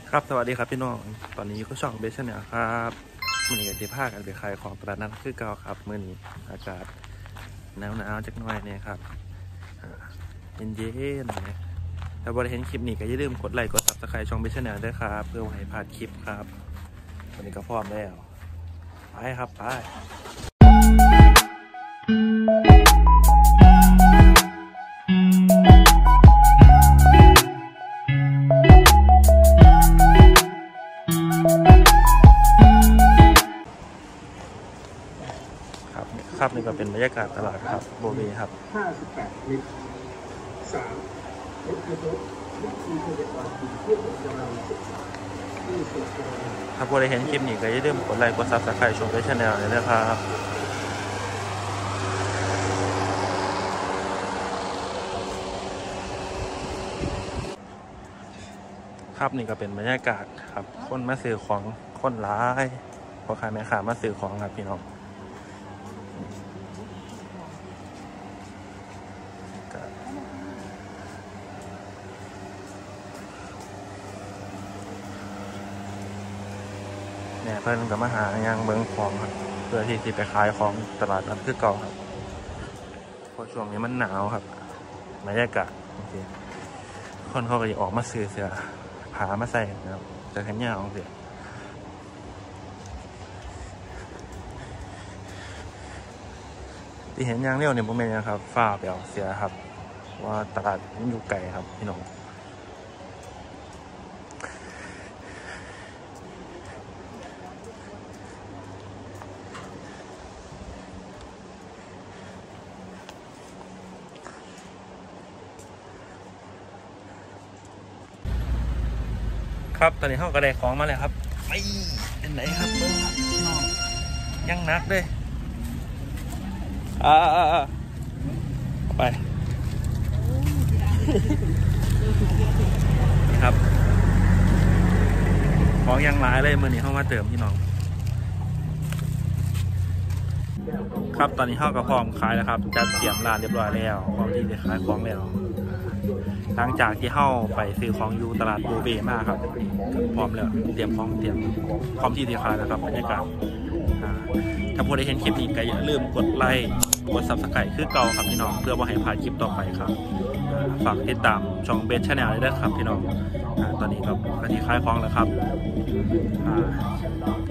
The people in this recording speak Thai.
ครับสวัสดีครับพี่น้องตอนนี้ก็ช่องเบสเนี่ยครับมื่อนี้ก็จะพากันไปขายของตลาดนัดคือเก่าครับมื่อนี้อากาศหนาวจักหน่อยเนี่ยครับเย็นๆนะถ้าบริเห็นคลิปนี้ก็อย่าลืมกดไลค์กดซับสไครต์ช่องเบสเนี่ยด้วยครับเพื่อไม่ให้พลาดคลิปครับวันนี้ก็พร้อมแล้วไปครับไปครับนี่ก็เป็นบรรยากาศตลาดครับโบเบครับ 58ลิตร3รถยนต์วิธีปฏิบัติเพื่อเป็นกำลังศึกษาที่สุดถ้าผู้ใดเห็นคลิปนี้ก็อย่าลืมกดไลค์กดซับสไครต์ช่องเบสชาแนลเลยนะครับครับนี่ก็เป็นบรรยากาศครับคนมาซื้อของคนร้ายพอขายแม่ค้ามาซื้อของครับพี่น้องเนี่ยเพิ่นก็มาหาอย่างเบิ่งของครับเพื่อที่จะไปขายของตลาดนัดคือเก่าครับเพราะช่วงนี้มันหนาวครับบรรยากาศโอเคคนเขาก็จะออกมาซื้อเสื้อผ้ามาใส่นะครับจะแขนยาวเสียที่เห็นอย่างเดียวเนี่ยผมเป็นนะครับฝ้าเปล่าเสียครับว่าตลาดมันอยู่ไกลครับพี่น้องครับตอนนี้เขาก็ได้ของมาแล้วครับไปเป็นไหนครับเบิ้งครับพี่น้องยังนักเลยไปครับของยังหลายเลยมือนี้เข้ามาเติมพี่น้องครับตอนนี้เข้ากับพร้อมขายแล้วครับจัดเตรียมร้านเรียบร้อยแล้วพร้อมที่จะขายของแล้วหลังจากที่เข้าไปซื้อของอยู่ตลาดโบเบมาครับพร้อมแล้วเตรียมของเตรียมพร้อมที่จะขายแล้วครับบรรยากาศถ้าผู้ใดเห็นคลิปนี้ก็อย่าลืมกดไลค์กดซับสไครต์คือเก่าครับพี่น้องเพื่อว่าให้พลาดคลิปต่อไปครับฝากติดตามช่องเบสชาแนลด้วยครับพี่น้องตอนนี้ก็ที่ขายของแล้วครับ